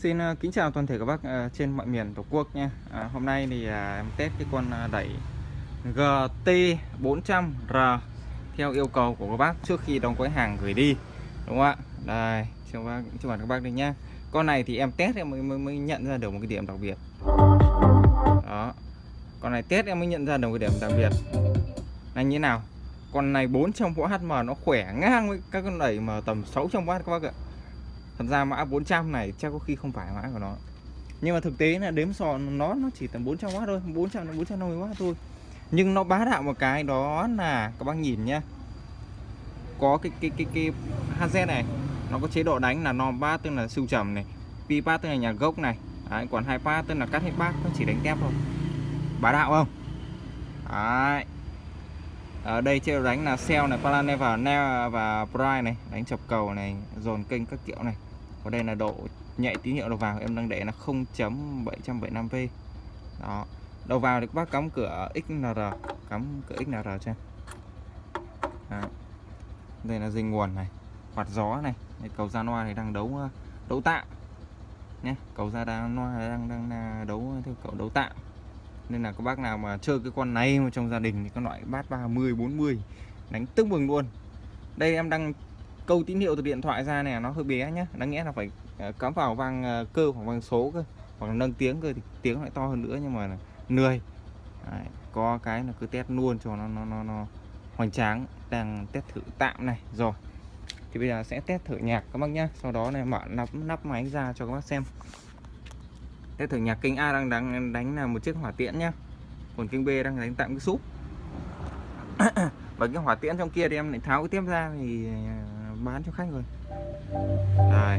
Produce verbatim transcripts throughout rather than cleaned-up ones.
Xin uh, kính chào toàn thể các bác uh, trên mọi miền Tổ quốc nha. À, hôm nay thì uh, em test cái con uh, đẩy G T bốn trăm R theo yêu cầu của các bác trước khi đóng gói hàng gửi đi, đúng không ạ? Đây, cho bác cho bạn các bác đây nhá. Con này thì em test em mới, mới, mới nhận ra được một cái điểm đặc biệt. Đó. Con này test em mới nhận ra được một cái điểm đặc biệt. Là như thế nào? Con này bốn trăm W H M nó khỏe ngang với các con đẩy mà tầm sáu trăm W các bác ạ. Thật ra mã bốn trăm này chắc có khi không phải mã của nó, nhưng mà thực tế là đếm sò nó nó chỉ tầm bốn trăm W thôi, bốn trăm đến bốn trăm năm mươi W thôi. Nhưng nó bá đạo một cái đó là các bác nhìn nhá, có cái cái cái cái hát dét này nó có chế độ đánh là non bass tức là siêu trầm này, pi pass tức là nhà gốc này. Đấy, còn hai pass tức là cắt hết bass, nó chỉ đánh tép thôi. Bá đạo không? Đấy. Ở đây chế độ đánh là cell này, Palanever và và Prime này, đánh chọc cầu này, dồn kênh các kiểu này. Ở đây là độ nhạy tín hiệu đầu vào em đang để là không chấm bảy bảy năm V. Đó. Đầu vào thì các bác cắm cửa ích en rờ, cắm cửa ích en rờ cho em. Đó. Đây là dây nguồn này, quạt gió này, đây, cầu ra loa này đang đấu đấu tạm nhé, cầu ra đang loa đang đang đấu theo cầu đấu tạm. Nên là các bác nào mà chơi cái con này mà trong gia đình thì có loại bass ba mươi bốn mươi đánh tưng bừng luôn. Đây em đang câu tín hiệu từ điện thoại ra này, nó hơi bé nhá, đáng nghĩa là phải cắm vào vang cơ hoặc vang số cơ, hoặc là nâng tiếng cơ thì tiếng lại to hơn nữa, nhưng mà lười. Đấy, có cái là cứ test luôn cho nó nó nó, nó hoành tráng. Đang test thử tạm này rồi, thì bây giờ sẽ test thử nhạc các bác nhá. Sau đó này mở nắp nắp máy ra cho các bác xem. Test thử nhạc. Kênh A đang đánh đánh là một chiếc hỏa tiễn nhá, còn kênh B đang đánh tạm cái súp. Và cái hỏa tiễn trong kia thì em lại tháo cái tiếp ra thì bán cho khách rồi. Đây.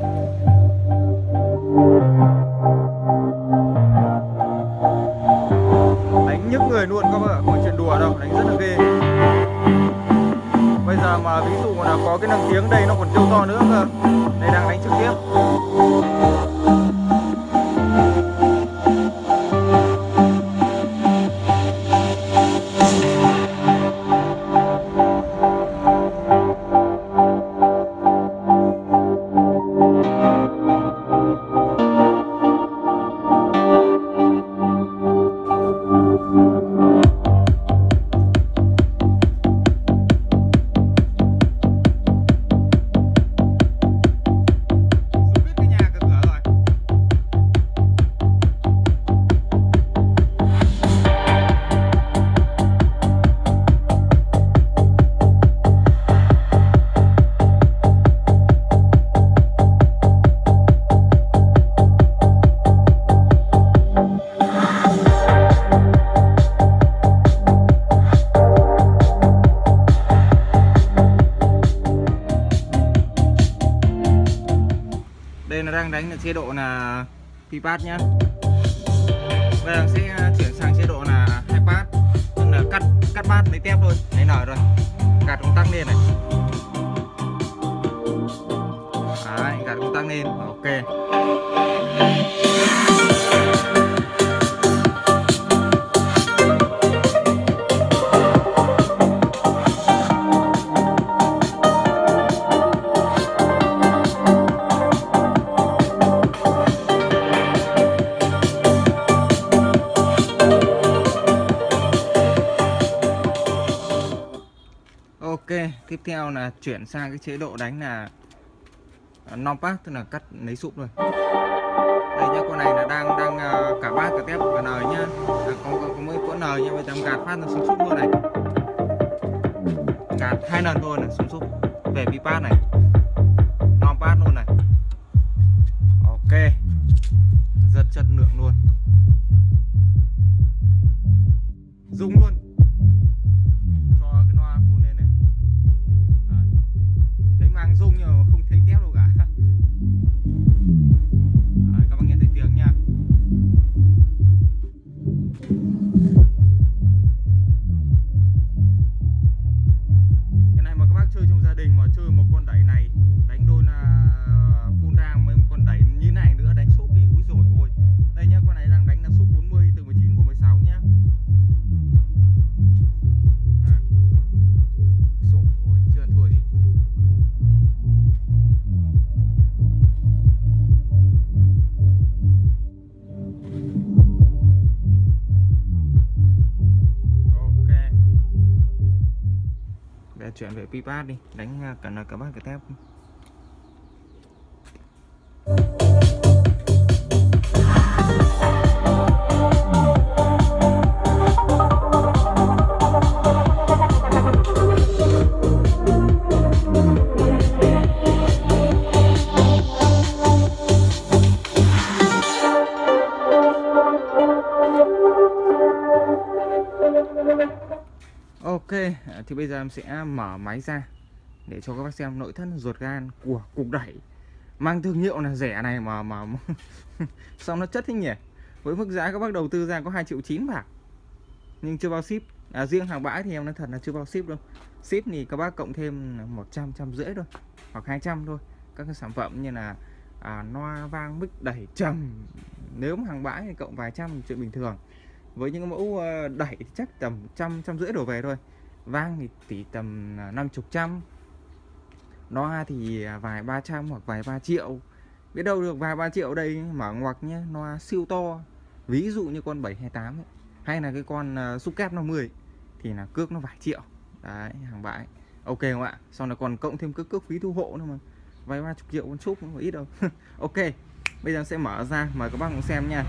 Đánh nhức người luôn các bạn ạ, không phải chuyện đùa đâu, đánh rất là ghê. Bây giờ mà ví dụ là có cái nâng tiếng đây nó còn trâu to nữa cơ. Đây đang đánh trực tiếp. Đây nó đang đánh ở chế độ là pi pass nhá. Bây giờ sẽ chuyển sang chế độ là hai pass, tức là cắt cắt bass lấy tép thôi, lấy nở rồi. Gạt công tắc lên này. Đấy, gạt công tắc lên. Ok. Ok, tiếp theo là chuyển sang cái chế độ đánh là non pass, tức là cắt lấy sụp rồi. Đây nhá, con này là đang đang cả bass cả tép cả nời nhá. À, có, có, có mấy con nời nhá, bây giờ em gạt phát là xuống sụp luôn này. Gạt hai lần thôi là xuống sụp. Về pi pass này. Non pass luôn này. Ok. Rất chất lượng luôn. Rung luôn. Mang rung nhưng mà không thấy tép đâu cả. Đấy, các bác nghe thấy tiếng nha. Cái này mà các bác chơi trong gia đình mà chơi một con đẩy này, đánh đôi là full ram với một con đẩy như này nữa, đánh súp thì úi rồi ôi. Đây nhá, con này đang đánh là súp bốn mươi từ mười chín của mười sáu nhá. chuyện về Pipat đi, đánh cả nợ cả bác cái tép. Ok, thì bây giờ em sẽ mở máy ra để cho các bác xem nội thất ruột gan của cục đẩy mang thương hiệu là rẻ này mà mà xong nó chất thế nhỉ. Với mức giá các bác đầu tư ra có hai triệu chín bạc nhưng chưa bao ship. À, riêng hàng bãi thì em nói thật là chưa bao ship đâu. Ship thì các bác cộng thêm một trăm, trăm rưỡi thôi hoặc hai trăm thôi. Các cái sản phẩm như là à, loa vang mic đẩy trầm, nếu mà hàng bãi thì cộng vài trăm chuyện bình thường. Với những mẫu đẩy thì chắc tầm trăm, trăm rưỡi đổ về thôi. Vang thì tỷ tầm năm chục trăm, loa thì vài ba trăm hoặc vài ba triệu. Biết đâu được vài ba triệu đây mở ngoặc nhé, loa siêu to, ví dụ như con bảy hai tám ấy, hay là cái con uh, Subcap năm mươi thì là cước nó vài triệu. Đấy, hàng bãi ok không ạ? Sau này còn cộng thêm cước cước phí thu hộ nữa mà, vài ba chục triệu con Sub không có ít đâu. Ok, bây giờ sẽ mở ra mời các bác cùng xem nha.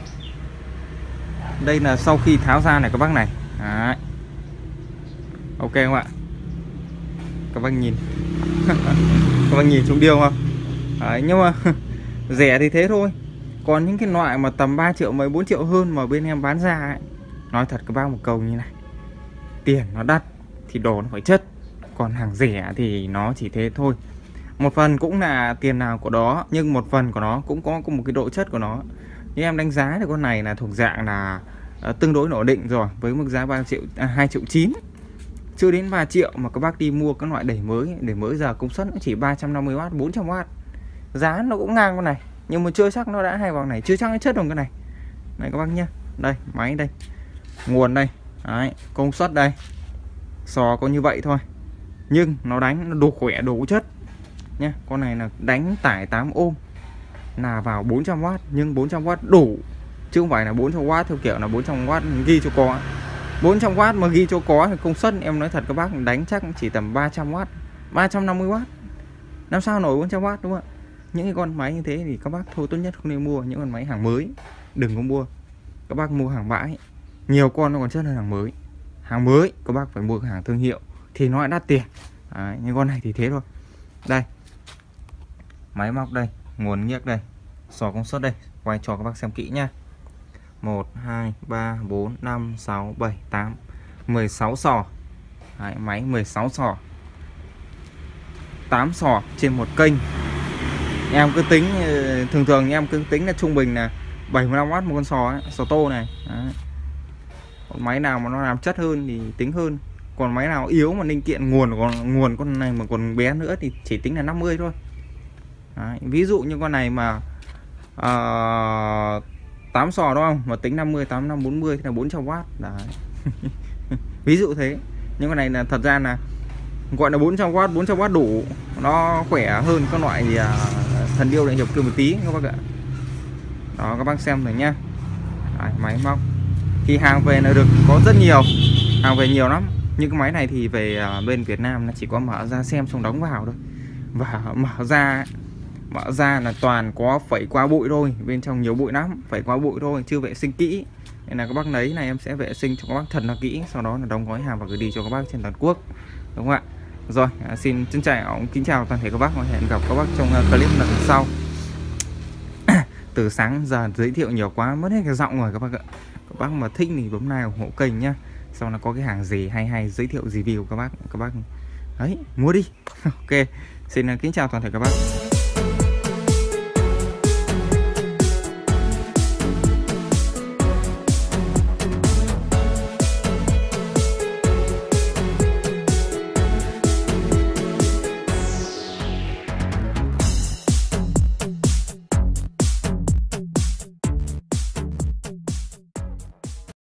Đây là sau khi tháo ra này các bác này. Đấy. Ok không ạ? Các bác nhìn. Các bác nhìn trúng điêu không? Đấy, nhưng mà rẻ thì thế thôi. Còn những cái loại mà tầm ba triệu mấy bốn triệu hơn mà bên em bán ra ấy, nói thật các bác một câu như này, tiền nó đắt thì đồ nó phải chất. Còn hàng rẻ thì nó chỉ thế thôi. Một phần cũng là tiền nào của đó, nhưng một phần của nó cũng có, có một cái độ chất của nó. Nhưng em đánh giá thì con này là thuộc dạng là uh, tương đối ổn định rồi, với mức giá ba triệu, à, hai triệu chín, chưa đến ba triệu mà các bác đi mua các loại đẩy mới. Đẩy mới giờ công suất nó chỉ ba trăm năm mươi oát, bốn trăm oát, giá nó cũng ngang con này, nhưng mà chưa chắc nó đã hay bằng này, chưa chắc nó chất bằng cái này. Này các bác nhé, đây máy đây, nguồn đây. Đấy, công suất đây, sò có như vậy thôi, nhưng nó đánh nó đồ khỏe, đồ chất nhé. Con này là đánh tải tám ôm là vào bốn trăm oát, nhưng bốn trăm oát đủ, chứ không phải là bốn trăm oát theo kiểu là bốn trăm oát ghi cho có. Bốn trăm oát mà ghi cho có thì công suất em nói thật các bác đánh chắc chỉ tầm ba trăm oát, ba trăm năm mươi oát, làm sao nổi bốn trăm oát, đúng không ạ? Những cái con máy như thế thì các bác thôi tốt nhất không nên mua những con máy hàng mới, đừng có mua. Các bác mua hàng bãi, nhiều con nó còn chất hơn hàng mới. Hàng mới các bác phải mua hàng thương hiệu thì nó lại đắt tiền. Đấy, những con này thì thế thôi. Đây, máy móc đây, nguồn nhiếc đây, sò công suất đây, quay cho các bác xem kỹ nha. Một, hai, ba, bốn, năm, sáu, bảy, tám, mười sáu sò. Đấy, máy mười sáu sò, tám sò trên một kênh. Em cứ tính, thường thường em cứ tính là trung bình là bảy mươi lăm oát một con sò ấy, sò tô này. Đấy. Còn máy nào mà nó làm chất hơn thì tính hơn. Còn máy nào yếu mà linh kiện nguồn còn nguồn con này mà còn bé nữa thì chỉ tính là năm mươi thôi. Đấy. Ví dụ như con này mà uh, tám sò đúng không, mà tính năm mươi, tám, năm, bốn mươi thì là bốn trăm oát. Đấy. Ví dụ thế. Nhưng con này là thật ra là gọi là bốn trăm oát, bốn trăm oát đủ, nó khỏe hơn các loại gì à, thần điêu đại hiệp kia một tí các bác ạ. Đó, các bác xem rồi nhá. Đấy, máy móc thì hàng về là được có rất nhiều, hàng về nhiều lắm. Nhưng cái máy này thì về à, bên Việt Nam nó chỉ có mở ra xem xong đóng vào thôi. Và mở ra mở ra là toàn có phẩy qua bụi thôi, bên trong nhiều bụi lắm, phẩy qua bụi thôi, chưa vệ sinh kỹ. Nên là các bác lấy này em sẽ vệ sinh cho các bác thật là kỹ, sau đó là đóng gói hàng và gửi đi cho các bác trên toàn quốc, đúng không ạ? Rồi, à, xin trân trọng kính chào toàn thể các bác và hẹn gặp các bác trong uh, clip lần sau. Từ sáng giờ giới thiệu nhiều quá mất hết cái giọng rồi các bác ạ. Các bác mà thích thì bấm like ủng hộ kênh nhá. Sau nó có cái hàng gì hay hay giới thiệu review các bác, các bác ấy mua đi. Ok, xin uh, kính chào toàn thể các bác.